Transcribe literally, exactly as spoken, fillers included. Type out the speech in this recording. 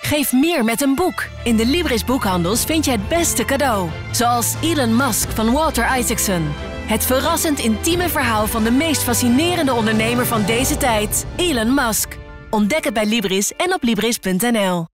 Geef meer met een boek. In de Libris boekhandels vind je het beste cadeau. Zoals Elon Musk van Walter Isaacson. Het verrassend intieme verhaal van de meest fascinerende ondernemer van deze tijd, Elon Musk. Ontdek het bij Libris en op Libris punt n l.